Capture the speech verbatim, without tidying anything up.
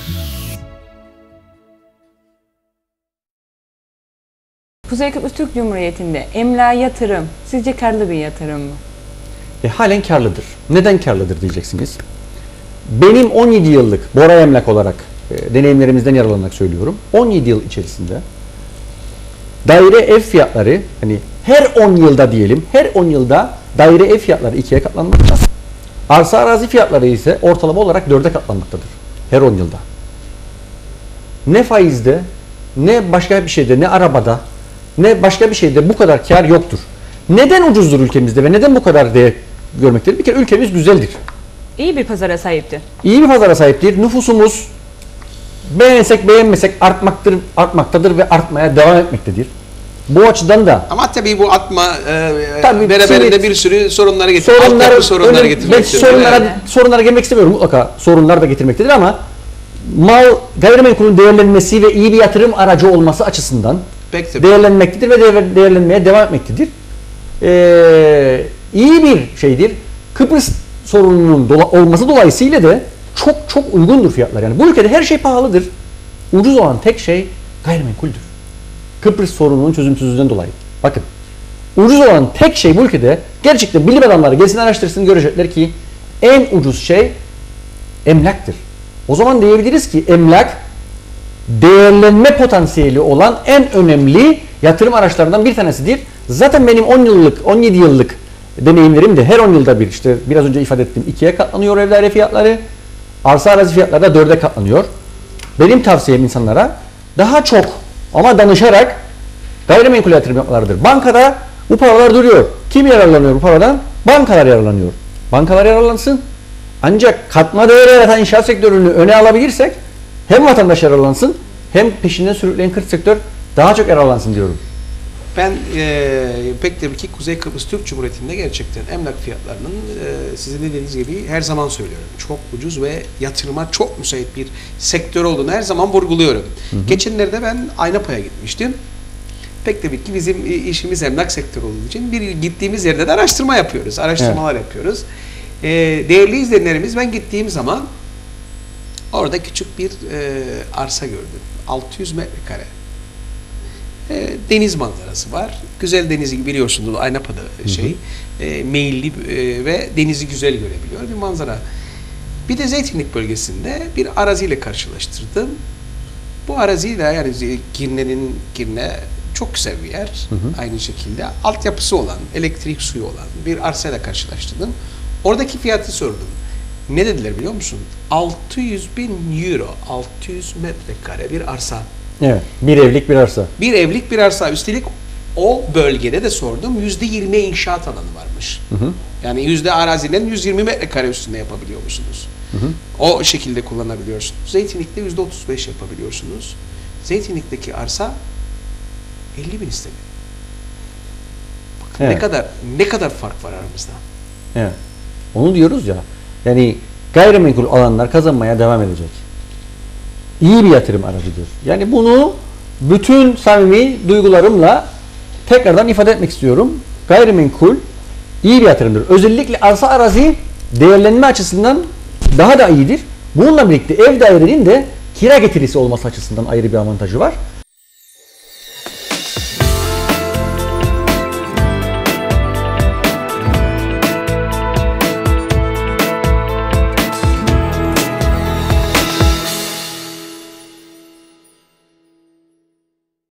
Kuzey Kıbrıs Türk Cumhuriyeti'nde emlak yatırım sizce karlı bir yatırım mı? E, halen karlıdır. Neden karlıdır diyeceksiniz. Benim on yedi yıllık Bora Emlak olarak e, deneyimlerimizden yararlanarak söylüyorum. on yedi yıl içerisinde daire ev fiyatları, hani her on yılda diyelim, her on yılda daire ev fiyatları ikiye katlanmakta. Arsa arazi fiyatları ise ortalama olarak dörde katlanmaktadır. Her on yılda. Ne faizde, ne başka bir şeyde, ne arabada, ne başka bir şeyde bu kadar kar yoktur. Neden ucuzdur ülkemizde ve neden bu kadar değer görmektedir? Bir kere ülkemiz güzeldir. İyi bir pazara sahiptir. İyi bir pazara sahiptir. Nüfusumuz beğensek beğenmesek artmaktır, artmaktadır ve artmaya devam etmektedir. Bu açıdan da. Ama tabii bu atma e, tabii beraberinde şimdi, bir sürü sorunları getiriyor. Sorunlar, sorunları getirmektedir. Sorunlara, yani. sorunlara gelmek istemiyorum. Mutlaka sorunlar da getirmektedir ama mal, gayrimenkulün değerlenmesi ve iyi bir yatırım aracı olması açısından Peki, değerlenmektedir ve değer, değerlenmeye devam etmektedir. Ee, iyi bir şeydir. Kıbrıs sorununun dola, olması dolayısıyla da çok çok uygundur fiyatlar. Yani bu ülkede her şey pahalıdır. Ucuz olan tek şey gayrimenkuldür. Kıbrıs sorununun çözümsüzlüğünden dolayı. Bakın, ucuz olan tek şey bu ülkede, gerçekten bilim adamları gelsin araştırsın, görecekler ki en ucuz şey emlaktır. O zaman diyebiliriz ki emlak değerlenme potansiyeli olan en önemli yatırım araçlarından bir tanesidir. Zaten benim on yıllık, on yedi yıllık deneyimlerim de her on yılda bir, işte biraz önce ifade ettim, ikiye katlanıyor ev daire fiyatları, arsa arazi fiyatları da dörde katlanıyor. Benim tavsiyem insanlara daha çok ama danışarak gayrimenkul yatırım yapmalarıdır. Bankada bu paralar duruyor. Kim yararlanıyor bu paradan? Bankalar yararlanıyor. Bankalar yararlansın. Ancak katma değer yaratan inşaat sektörünü öne alabilirsek hem vatandaş yararlansın hem peşinden sürükleyen kırk sektör daha çok yararlansın diyorum. Ben e, pek tabii ki Kuzey Kıbrıs Türk Cumhuriyeti'nde gerçekten emlak fiyatlarının e, sizin dediğiniz gibi her zaman söylüyorum. Çok ucuz ve yatırıma çok müsait bir sektör olduğunu her zaman vurguluyorum. Hı hı. Geçenlerde ben Aynapa'ya gitmiştim. Pek tabii ki bizim işimiz emlak sektörü olduğu için bir gittiğimiz yerde de araştırma yapıyoruz. Araştırmalar evet. yapıyoruz. E, değerli izleyenlerimiz, ben gittiğim zaman orada küçük bir e, arsa gördüm. altı yüz metrekare. E, deniz manzarası var. Güzel denizi biliyorsunuz, Aynapa'da şey, hı hı. E, meyilli e, ve denizi güzel görebiliyor bir manzara. Bir de Zeytinlik bölgesinde bir araziyle karşılaştırdım. Bu araziyle, yani Girne'nin Girne çok güzel bir yer. Hı hı. Aynı şekilde altyapısı olan, elektrik suyu olan bir arsayla karşılaştırdım. Oradaki fiyatı sordum. Ne dediler biliyor musun? altı yüz bin euro, altı yüz metrekare bir arsa. Evet, bir evlik bir arsa. Bir evlik bir arsa. Üstelik o bölgede de sordum, yüzde yirmi inşaat alanı varmış. Hı hı. Yani yüzde arazinin yüz yirmi metrekare üstünde yapabiliyor musunuz? Hı hı. O şekilde kullanabiliyorsunuz. Zeytinlik'te yüzde otuz beş yapabiliyorsunuz. Zeytinlik'teki arsa elli bin istedi. Bakın evet. ne kadar ne kadar fark var aramızda. Evet. Onu diyoruz ya. Yani gayrimenkul alanlar kazanmaya devam edecek. İyi bir yatırım aracıdır. Yani bunu bütün samimi duygularımla tekrardan ifade etmek istiyorum. Gayrimenkul iyi bir yatırımdır. Özellikle arsa arazi değerlenme açısından daha da iyidir. Bununla birlikte ev dairenin de kira getirisi olması açısından ayrı bir avantajı var.